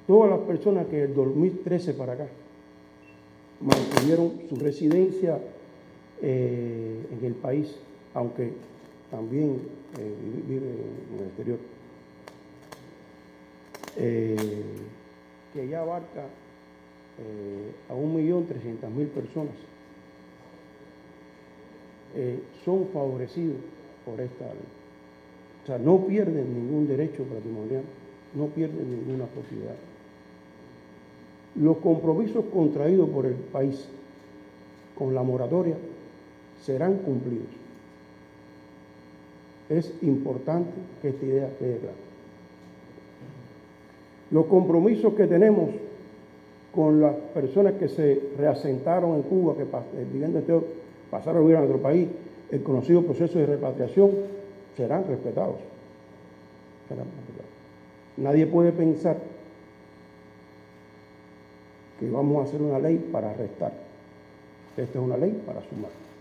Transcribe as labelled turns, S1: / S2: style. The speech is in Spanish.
S1: todas las personas que del 2013 para acá mantuvieron su residencia en el país, aunque también viven en el exterior, que ya abarca a 1.300.000 personas, son favorecidos por esta ley. O sea, no pierden ningún derecho patrimonial, no pierden ninguna propiedad. Los compromisos contraídos por el país con la moratoria serán cumplidos. Es importante que esta idea quede clara. Los compromisos que tenemos con las personas que se reasentaron en Cuba, que pasaron a vivir a nuestro país, el conocido proceso de repatriación, serán respetados. Nadie puede pensar que vamos a hacer una ley para restar. Esta es una ley para sumar.